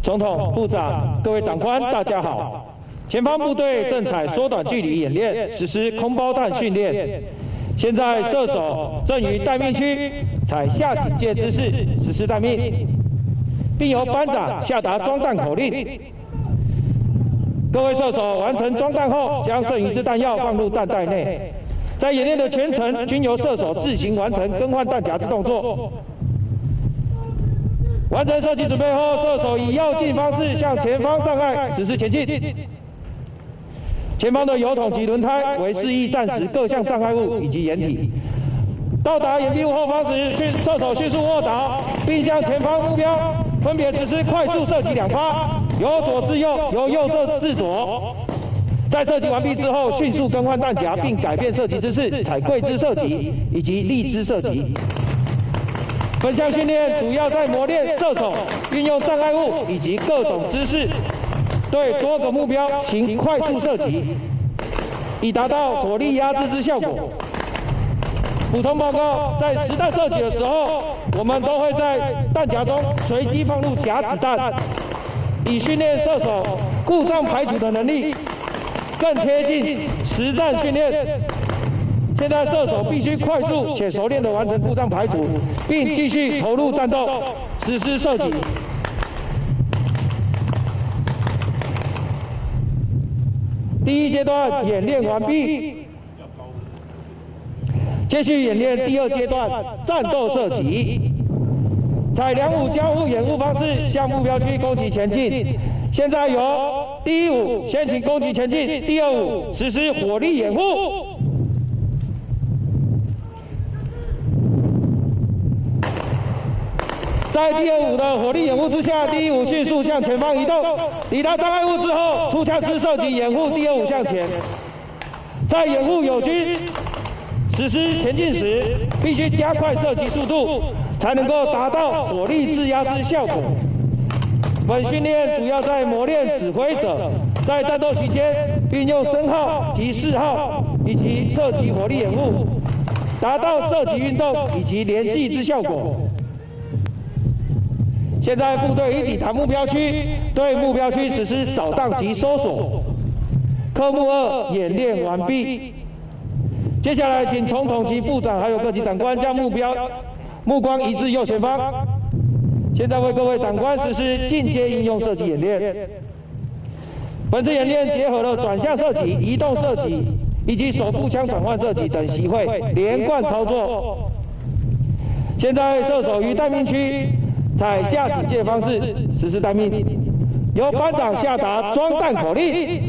总统、部长、各位长官，大家好。前方部队正采缩短距离演练，实施空包弹训练。现在射手正于待命区采下警戒姿势实施待命，并由班长下达装弹口令。各位射手完成装弹后，将剩余之弹药放入弹袋内。在演练的全程均由射手自行完成更换弹夹之动作。完成射击准备后，射手以要进方式向前方障碍实施前进。前方的油桶及轮胎为示意战时各项障碍物以及掩体。到达掩蔽物后方时，射手迅速卧倒，并向前方目标分别实施快速射击2发，由左至右，由右至左。在射击完毕之后，迅速更换弹夹，并改变射击姿势，采跪姿射击以及立姿射击。本项训练主要在磨练射手运用障碍物以及各种姿势，对多个目标行快速射击，以达到火力压制之效果。补充报告，在实弹射击的时候，我们都会在弹夹中随机放入假子弹，以训练射手故障排除的能力，更贴近实战训练。现在射手必须快速且熟练地完成故障排除，并继续投入战斗，实施射击。第一阶段演练完毕，接续演练第2阶段战斗射击。采2伍交互掩护方式向目标区攻击前进。现在由第1伍先行攻击前进，第2伍实施火力掩护。在第2伍的火力掩护之下，第1伍迅速向前方移动，抵达障碍物之后，出枪式射击掩护第2伍向前。在掩护友军实施前进时，必须加快射击速度，才能够达到火力制压之效果。本训练主要在磨练指挥者在战斗期间运用声号及示号以及射击火力掩护，达到射击运动以及联系之效果。现在部队已抵达目标区，对目标区实施扫荡及搜索。科目2演练完毕。接下来，请总统及部长还有各级长官将目光移至右前方。现在为各位长官实施进阶应用射击演练。本次演练结合了转向射击、移动射击以及手步枪转换射击等习会连贯操作。现在射手于待命区采下警戒方式实施待命，由班长下达装弹口令。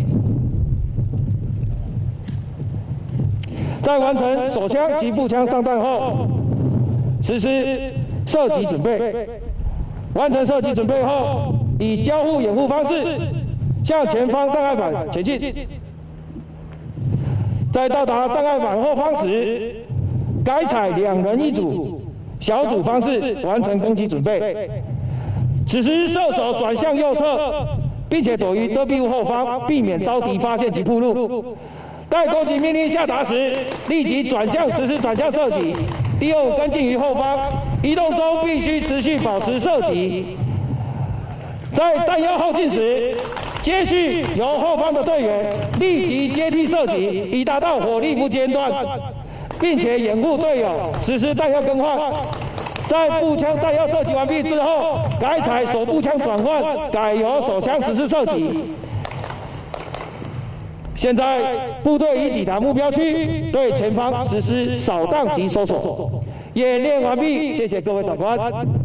在完成手枪及步枪上弹后，实施射击准备。完成射击准备后，以交互掩护方式向前方障碍板前进。在到达障碍板后方时，改采2人1组小组方式完成攻击准备。此时射手转向右侧，并且躲于遮蔽物后方，避免遭敌发现及暴露。待攻击命令下达时，立即转向实施转向射击。第2伍跟进于后方，移动中必须持续保持射击。在弹药耗尽时，接续由后方的队员立即接替射击，以达到火力不间断，并且掩护队友实施弹药更换。在步枪弹药射击完毕之后，改采手步枪转换，改由手枪实施射击。现在部队已抵达目标区，对前方实施扫荡及搜索。演练完毕，谢谢各位长官。